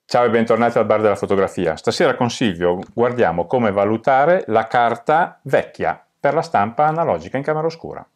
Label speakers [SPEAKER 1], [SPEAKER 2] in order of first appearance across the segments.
[SPEAKER 1] Ciao e bentornati al Bar della Fotografia. Stasera con Silvio guardiamo come valutare la carta vecchia per la stampa analogica in camera oscura.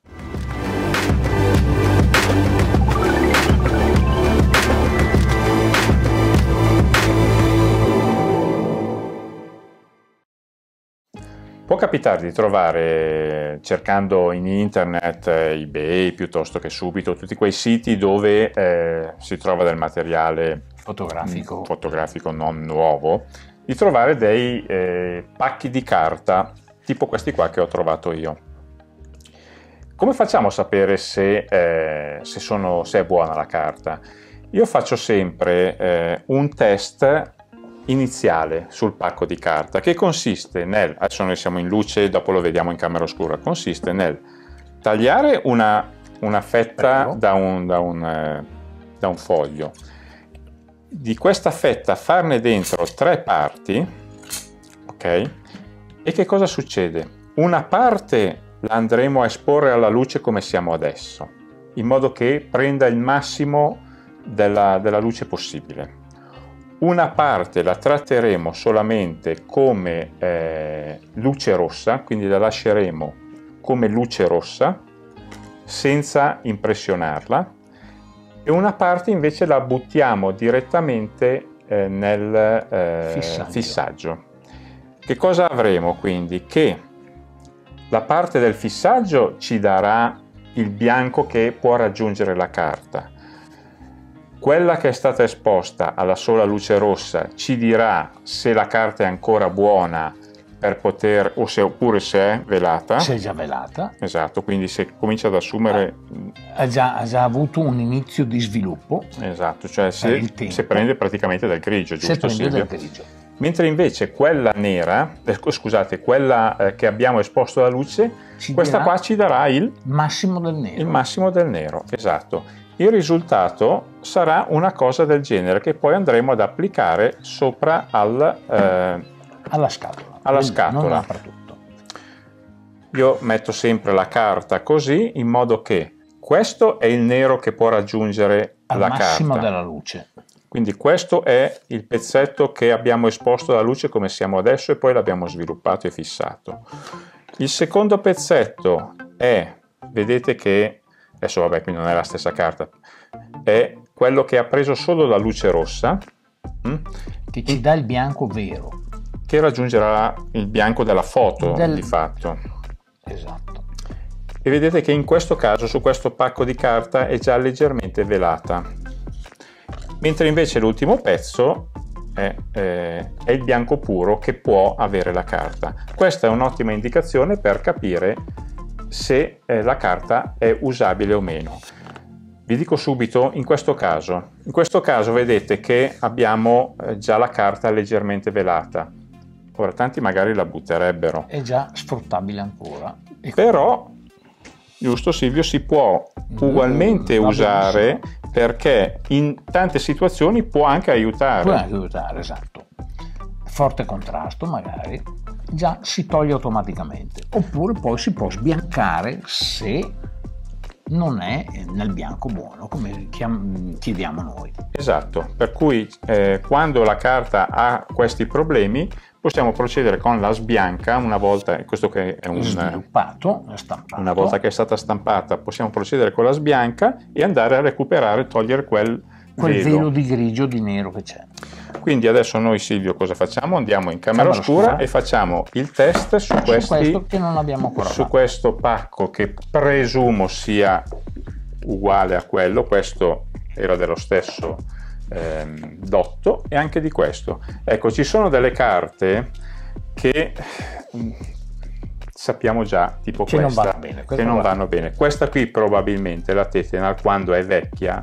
[SPEAKER 1] Può capitare di trovare, cercando in internet, eBay piuttosto che Subito, tutti quei siti dove si trova del materiale fotografico non nuovo, di trovare dei pacchi di carta tipo questi qua che ho trovato io. Come facciamo a sapere se è buona la carta? Io faccio sempre un test iniziale sul pacco di carta, che consiste nel, adesso noi siamo in luce, dopo lo vediamo in camera oscura, consiste nel tagliare una fetta da un foglio, di questa fetta farne dentro 3 parti, ok? E che cosa succede? Una parte la andremo a esporre alla luce come siamo adesso, in modo che prenda il massimo della luce possibile. Una parte la tratteremo solamente come luce rossa, quindi la lasceremo come luce rossa senza impressionarla, e una parte invece la buttiamo direttamente nel fissaggio. Che cosa avremo quindi? Che la parte del fissaggio ci darà il bianco che può raggiungere la carta. Quella che è stata esposta alla sola luce rossa ci dirà se la carta è ancora buona per poter, oppure se è velata.
[SPEAKER 2] Se è già velata.
[SPEAKER 1] Esatto, quindi se comincia ad assumere...
[SPEAKER 2] Ha già avuto un inizio di sviluppo.
[SPEAKER 1] Esatto, cioè se prende praticamente del grigio, giusto Silvio?
[SPEAKER 2] Del grigio.
[SPEAKER 1] Mentre invece quella nera, scusate, quella che abbiamo esposto alla luce, questa qua ci darà il
[SPEAKER 2] massimo del nero.
[SPEAKER 1] Il massimo del nero, esatto. Il risultato sarà una cosa del genere che poi andremo ad applicare sopra alla
[SPEAKER 2] scatola.
[SPEAKER 1] Non
[SPEAKER 2] dappertutto.
[SPEAKER 1] Io metto sempre la carta così, in modo che questo è il nero che può raggiungere la carta. Al
[SPEAKER 2] massimo della luce.
[SPEAKER 1] Quindi questo è il pezzetto che abbiamo esposto alla luce come siamo adesso e poi l'abbiamo sviluppato e fissato. Il secondo pezzetto è, vedete che adesso vabbè, qui non è la stessa carta, è quello che ha preso solo la luce rossa,
[SPEAKER 2] che ci dà il bianco vero,
[SPEAKER 1] che raggiungerà il bianco della foto di fatto.
[SPEAKER 2] Esatto.
[SPEAKER 1] E vedete che in questo caso su questo pacco di carta è già leggermente velata, mentre invece l'ultimo pezzo è il bianco puro che può avere la carta. Questa è un'ottima indicazione per capire se la carta è usabile o meno. Vi dico subito, in questo caso vedete che abbiamo già la carta leggermente velata. Ora tanti magari la butterebbero.
[SPEAKER 2] È già sfruttabile ancora.
[SPEAKER 1] Però, giusto Silvio, si può ugualmente usare, perché in tante situazioni può anche aiutare.
[SPEAKER 2] Può anche aiutare, esatto. Forte contrasto magari, già si toglie automaticamente, oppure poi si può sbiancare se non è nel bianco buono, come chiediamo noi.
[SPEAKER 1] Esatto, per cui quando la carta ha questi problemi possiamo procedere con la sbianca una volta, questo che è
[SPEAKER 2] stampato.
[SPEAKER 1] Una volta che è stata stampata possiamo procedere con la sbianca e andare a recuperare, togliere quel
[SPEAKER 2] velo di grigio, di nero che c'è.
[SPEAKER 1] Quindi adesso noi, Silvio, cosa facciamo? Andiamo in camera oscura e facciamo il test su
[SPEAKER 2] questo che non abbiamo ancora
[SPEAKER 1] su questo pacco, che presumo sia uguale a quello. Questo era dello stesso dotto, e anche di questo. Ecco, ci sono delle carte che sappiamo già, tipo
[SPEAKER 2] che
[SPEAKER 1] questa,
[SPEAKER 2] non
[SPEAKER 1] vanno bene. Questa qui probabilmente la tetena, quando è vecchia,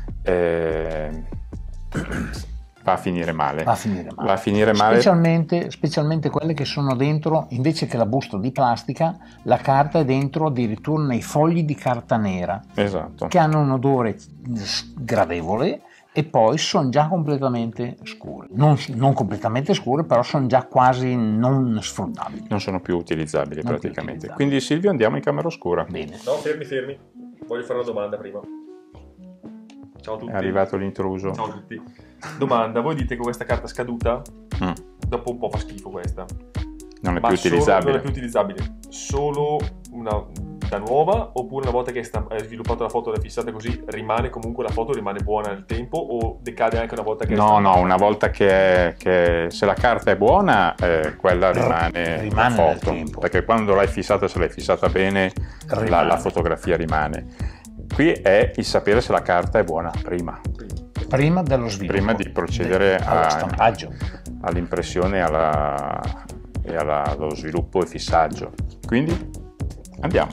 [SPEAKER 1] va a finire male.
[SPEAKER 2] Specialmente quelle che sono dentro, invece che la busta di plastica, la carta è dentro addirittura nei fogli di carta nera.
[SPEAKER 1] Esatto.
[SPEAKER 2] Che hanno un odore sgradevole e poi sono già completamente scure. Non completamente scure, però sono già quasi non sfruttabili.
[SPEAKER 1] Non sono più utilizzabili praticamente. Quindi Silvio, andiamo in camera oscura.
[SPEAKER 2] Bene.
[SPEAKER 3] No, fermi. Voglio fare una domanda prima. Ciao a tutti.
[SPEAKER 1] È arrivato l'intruso.
[SPEAKER 3] Ciao a tutti. Domanda, voi dite che questa carta scaduta? Dopo un po' fa schifo questa.
[SPEAKER 1] Non è più utilizzabile.
[SPEAKER 3] Non è più utilizzabile. Solo da nuova, oppure una volta che hai sviluppato la foto e l'hai fissata così, rimane comunque la foto, rimane buona nel tempo, o decade anche una volta che
[SPEAKER 1] No, una volta che se la carta è buona, quella rimane la foto,
[SPEAKER 2] nel tempo.
[SPEAKER 1] perché quando l'hai fissata, se l'hai fissata bene, la fotografia rimane. Qui è il sapere se la carta è buona prima
[SPEAKER 2] dello sviluppo,
[SPEAKER 1] prima di procedere
[SPEAKER 2] allo stampaggio,
[SPEAKER 1] all'impressione e allo sviluppo e fissaggio. Quindi andiamo.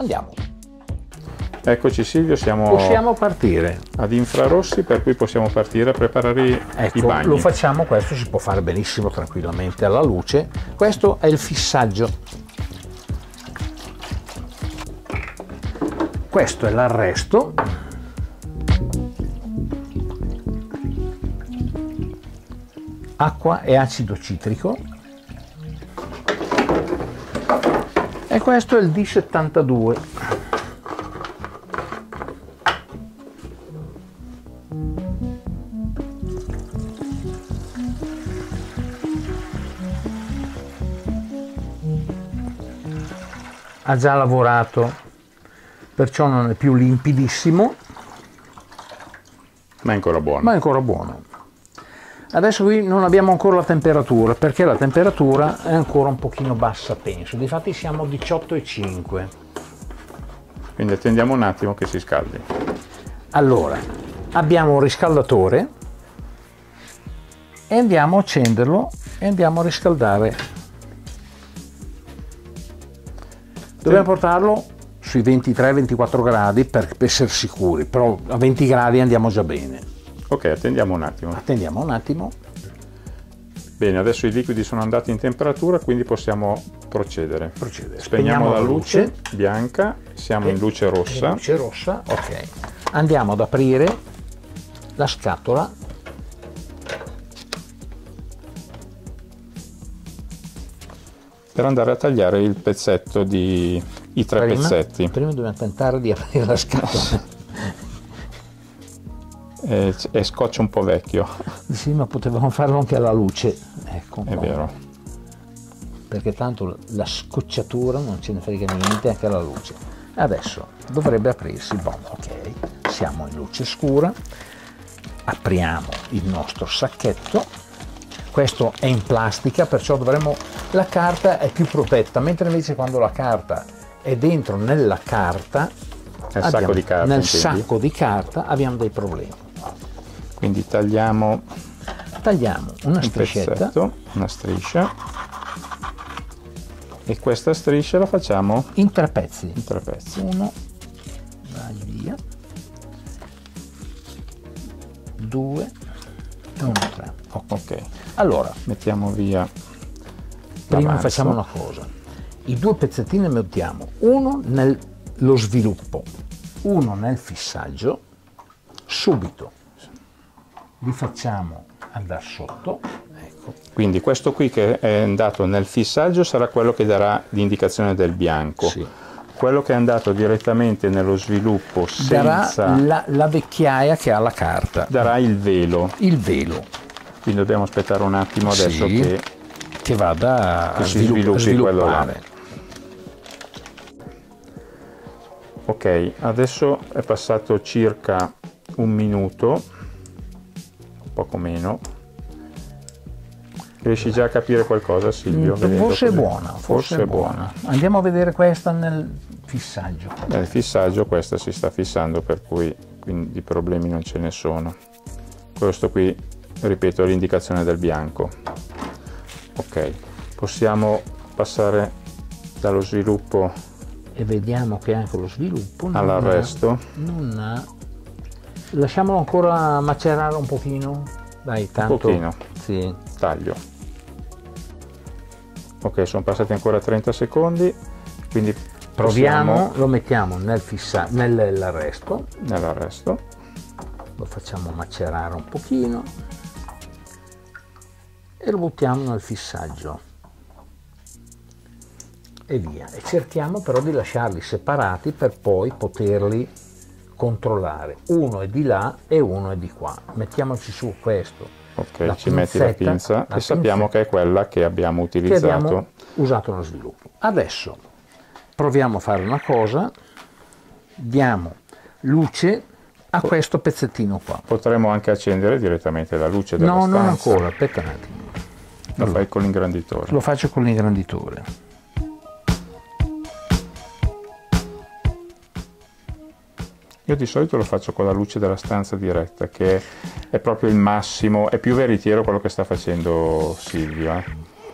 [SPEAKER 1] Eccoci Silvio,
[SPEAKER 2] possiamo partire
[SPEAKER 1] ad infrarossi, per cui possiamo partire a preparare i bagni.
[SPEAKER 2] Lo facciamo, questo si può fare benissimo tranquillamente alla luce. Questo è il fissaggio, questo è l'arresto, acqua e acido citrico, e questo è il D72. Ha già lavorato, perciò non è più limpidissimo,
[SPEAKER 1] ma è ancora buono.
[SPEAKER 2] Adesso qui non abbiamo ancora la temperatura, perché la temperatura è ancora un pochino bassa, penso. Difatti siamo a 18,5.
[SPEAKER 1] Quindi attendiamo un attimo che si scaldi.
[SPEAKER 2] Allora, abbiamo un riscaldatore e andiamo a accenderlo e andiamo a riscaldare. Dobbiamo portarlo sui 23-24 gradi per essere sicuri, però a 20 gradi andiamo già bene.
[SPEAKER 1] Ok, attendiamo un attimo. Bene, adesso i liquidi sono andati in temperatura, quindi possiamo procedere. Spegniamo la luce bianca, siamo in luce rossa.
[SPEAKER 2] Ok. Andiamo ad aprire la scatola.
[SPEAKER 1] Per andare a tagliare il pezzetto i tre pezzetti.
[SPEAKER 2] Prima dobbiamo tentare di aprire la scatola.
[SPEAKER 1] È scotch un po' vecchio.
[SPEAKER 2] Sì, ma potevamo farlo anche alla luce. Ecco,
[SPEAKER 1] è vero.
[SPEAKER 2] Perché tanto la scocciatura non ce ne frega niente anche alla luce. Adesso dovrebbe aprirsi. Ok, siamo in luce scura. Apriamo il nostro sacchetto. Questo è in plastica, perciò la carta è più protetta, mentre invece quando la carta è dentro nella carta, nel sacco di carta abbiamo dei problemi.
[SPEAKER 1] Quindi tagliamo
[SPEAKER 2] una striscetta,
[SPEAKER 1] una striscia, e questa striscia la facciamo
[SPEAKER 2] in tre pezzi. Uno, vai via, 2 e 1, 3.
[SPEAKER 1] Ok.
[SPEAKER 2] Allora,
[SPEAKER 1] mettiamo via.
[SPEAKER 2] Prima facciamo una cosa. I due pezzettini li mettiamo, uno nello sviluppo, uno nel fissaggio, subito li facciamo andare sotto. Ecco.
[SPEAKER 1] Quindi questo qui che è andato nel fissaggio sarà quello che darà l'indicazione del bianco.
[SPEAKER 2] Sì.
[SPEAKER 1] Quello che è andato direttamente nello sviluppo senza...
[SPEAKER 2] darà la vecchiaia che ha la carta.
[SPEAKER 1] Darà il velo.
[SPEAKER 2] Quindi
[SPEAKER 1] dobbiamo aspettare un attimo adesso
[SPEAKER 2] che vada a
[SPEAKER 1] si sviluppi quello là. Ok, adesso è passato circa un minuto, poco meno. Riesci già a capire qualcosa, Silvio?
[SPEAKER 2] Forse è buona. Andiamo a vedere questa nel fissaggio.
[SPEAKER 1] Nel fissaggio questa si sta fissando, per cui quindi problemi non ce ne sono. Questo qui, ripeto, è l'indicazione del bianco. Ok, possiamo passare dallo sviluppo
[SPEAKER 2] e vediamo che anche lo sviluppo
[SPEAKER 1] all'arresto
[SPEAKER 2] non ha. Lasciamolo ancora macerare un pochino, dai, tanto.
[SPEAKER 1] Un pochino.
[SPEAKER 2] Sì.
[SPEAKER 1] Taglio. Ok, sono passati ancora 30 secondi, quindi
[SPEAKER 2] proviamo, lo mettiamo nell'arresto, lo facciamo macerare un pochino e lo buttiamo nel fissaggio e via. E cerchiamo però di lasciarli separati per poi poterli controllare, uno è di là e uno è di qua. Mettiamoci su questo.
[SPEAKER 1] Ok, ci metti la pinza e sappiamo che è quella che abbiamo utilizzato.
[SPEAKER 2] Che abbiamo usato nello sviluppo. Adesso proviamo a fare una cosa, diamo luce a questo pezzettino qua.
[SPEAKER 1] Potremmo anche accendere direttamente la luce della stanza.
[SPEAKER 2] No, non ancora, aspetta un attimo.
[SPEAKER 1] Lo fai con l'ingranditore.
[SPEAKER 2] Lo faccio con l'ingranditore.
[SPEAKER 1] Io di solito lo faccio con la luce della stanza diretta, che è proprio il massimo, è più veritiero quello che sta facendo Silvio.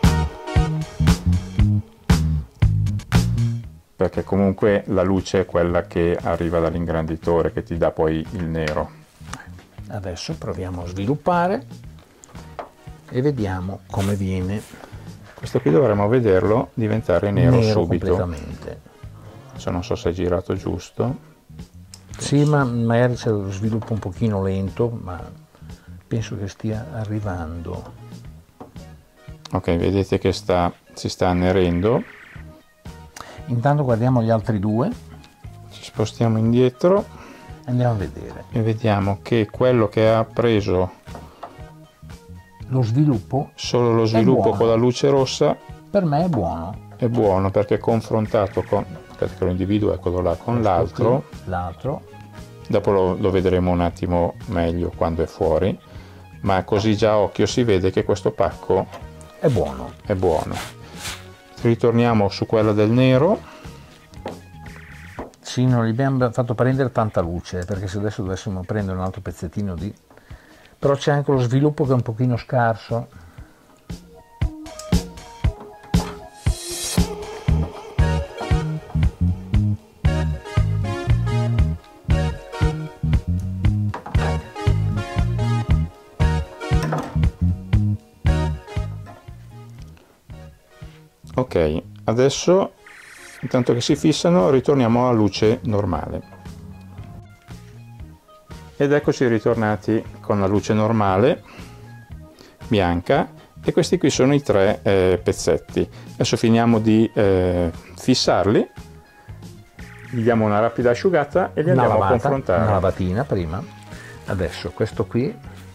[SPEAKER 1] Perché comunque la luce è quella che arriva dall'ingranditore, che ti dà poi il nero.
[SPEAKER 2] Adesso proviamo a sviluppare e vediamo come viene.
[SPEAKER 1] Questo qui dovremmo vederlo diventare nero subito.
[SPEAKER 2] Completamente.
[SPEAKER 1] Cioè, non so se è girato giusto.
[SPEAKER 2] Sì, ma magari c'è lo sviluppo un pochino lento, ma penso che stia arrivando.
[SPEAKER 1] Ok, vedete che si sta annerendo.
[SPEAKER 2] Intanto guardiamo gli altri due.
[SPEAKER 1] Ci spostiamo indietro.
[SPEAKER 2] Andiamo a vedere.
[SPEAKER 1] E vediamo che quello che ha preso
[SPEAKER 2] lo sviluppo,
[SPEAKER 1] solo lo sviluppo con la luce rossa,
[SPEAKER 2] per me è buono.
[SPEAKER 1] È buono perché confrontato con, aspetta che lo individuo, eccolo là, con l'altro, dopo lo vedremo un attimo meglio quando è fuori, ma così già a occhio si vede che questo pacco
[SPEAKER 2] è buono.
[SPEAKER 1] È buono. Ritorniamo su quella del nero.
[SPEAKER 2] Sì, non gli abbiamo fatto prendere tanta luce, perché se adesso dovessimo prendere un altro pezzettino di... Però c'è anche lo sviluppo che è un pochino scarso.
[SPEAKER 1] Ok, adesso intanto che si fissano ritorniamo alla luce normale. Ed eccoci ritornati con la luce normale, bianca, e questi qui sono i tre pezzetti. Adesso finiamo di fissarli, gli diamo una rapida asciugata e li andiamo a confrontare.
[SPEAKER 2] Una lavatina prima. Adesso questo qui...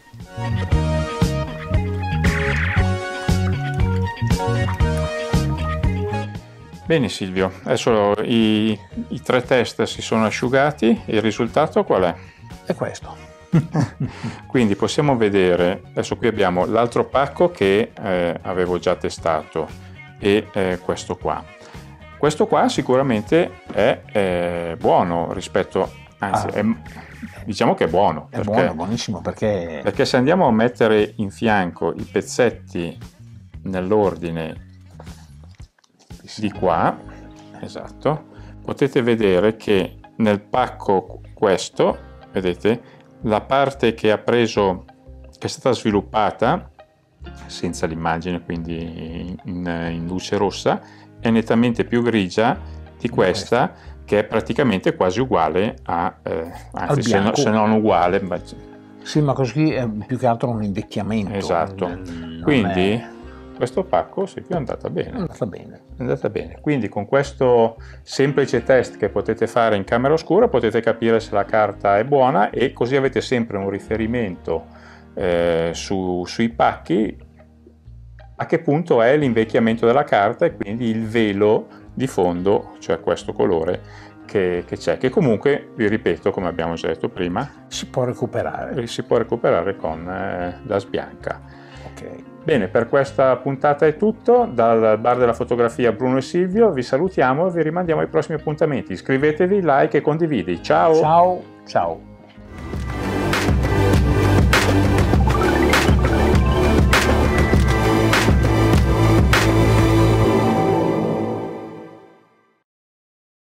[SPEAKER 1] Bene Silvio, adesso i tre test si sono asciugati, il risultato qual è?
[SPEAKER 2] È questo.
[SPEAKER 1] Quindi possiamo vedere, adesso qui abbiamo l'altro pacco che avevo già testato e questo qua. Questo qua sicuramente è buono rispetto, anzi diciamo che è buono.
[SPEAKER 2] È buono, buonissimo,
[SPEAKER 1] perché se andiamo a mettere in fianco i pezzetti nell'ordine di qua, esatto, potete vedere che nel pacco questo, vedete, la parte che ha preso, che è stata sviluppata senza l'immagine, quindi in luce rossa, è nettamente più grigia di questa che è praticamente quasi uguale a, anzi se non uguale.
[SPEAKER 2] Sì, ma così è più che altro un invecchiamento.
[SPEAKER 1] Esatto, quindi questo pacco sì, è andata bene.
[SPEAKER 2] È
[SPEAKER 1] andata bene. Quindi con questo semplice test che potete fare in camera oscura potete capire se la carta è buona, e così avete sempre un riferimento sui pacchi a che punto è l'invecchiamento della carta, e quindi il velo di fondo, cioè questo colore che c'è, che comunque, vi ripeto, come abbiamo già detto prima,
[SPEAKER 2] si può recuperare
[SPEAKER 1] con la sbianca.
[SPEAKER 2] Ok.
[SPEAKER 1] Bene, per questa puntata è tutto. Dal bar della fotografia Bruno e Silvio vi salutiamo e vi rimandiamo ai prossimi appuntamenti. Iscrivetevi, like e condividi. Ciao!
[SPEAKER 2] Ciao!